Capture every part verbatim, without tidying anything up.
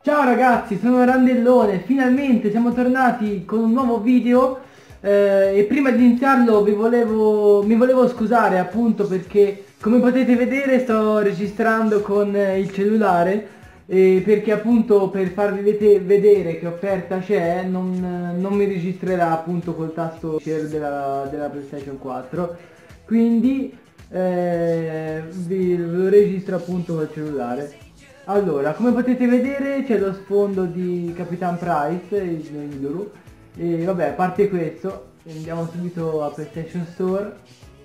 Ciao ragazzi, sono Randellone, finalmente siamo tornati con un nuovo video eh, e prima di iniziarlo vi volevo, mi volevo scusare appunto perché come potete vedere sto registrando con eh, il cellulare e perché appunto per farvi vede- vedere che offerta c'è non, non mi registrerà appunto col tasto share della, della PlayStation quattro, quindi eh, vi lo registro appunto col cellulare. Allora, come potete vedere c'è lo sfondo di Capitan Price, il Nibiru. E vabbè, a parte questo, andiamo subito a PlayStation Store.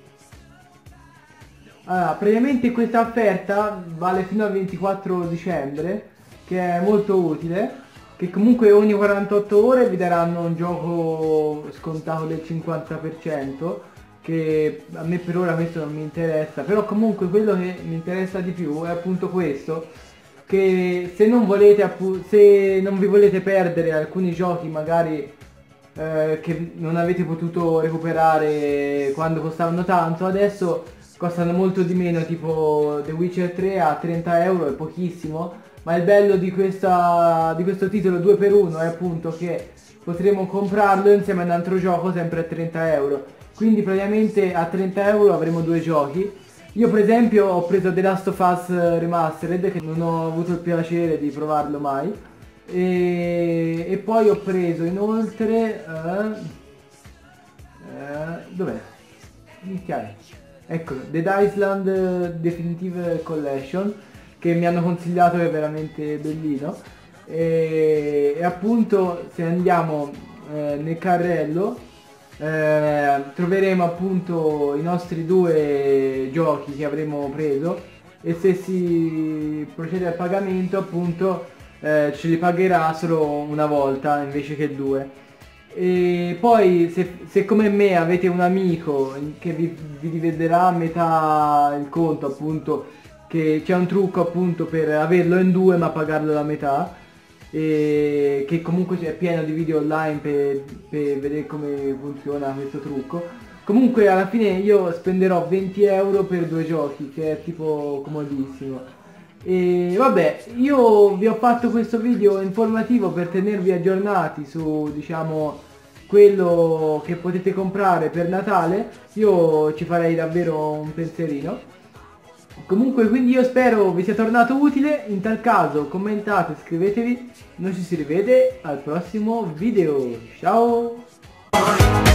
Allora, praticamente questa offerta vale fino al ventiquattro dicembre, che è molto utile, che comunque ogni quarantotto ore vi daranno un gioco scontato del cinquanta per cento, che a me per ora questo non mi interessa, però comunque quello che mi interessa di più è appunto questo, che se non volete appu- se non vi volete perdere alcuni giochi magari eh, che non avete potuto recuperare quando costavano tanto, adesso costano molto di meno, tipo The Witcher tre a trenta euro, è pochissimo, ma il bello di, questa, di questo titolo due per uno è appunto che potremo comprarlo insieme a un altro gioco sempre a trenta euro, quindi praticamente a trenta euro avremo due giochi. Io per esempio ho preso The Last of Us Remastered, che non ho avuto il piacere di provarlo mai, e, e poi ho preso inoltre eh, eh, dov'è? Minchia è? Eccolo, Dead Island Definitive Collection, che mi hanno consigliato, che è veramente bellino. E, e appunto se andiamo eh, nel carrello eh, troveremo appunto i nostri due giochi che avremo preso, e se si procede al pagamento appunto eh, ce li pagherà solo una volta invece che due. E poi se, se come me avete un amico che vi, vi dividerà a metà il conto, appunto, che c'è un trucco appunto per averlo in due ma pagarlo la metà, e che comunque è pieno di video online per, per vedere come funziona questo trucco. Comunque alla fine io spenderò venti euro per due giochi, che è tipo comodissimo. E vabbè, io vi ho fatto questo video informativo per tenervi aggiornati su, diciamo, quello che potete comprare per Natale. Io ci farei davvero un pensierino. Comunque, quindi io spero vi sia tornato utile. In tal caso commentate, iscrivetevi. Noi ci si rivede al prossimo video. Ciao!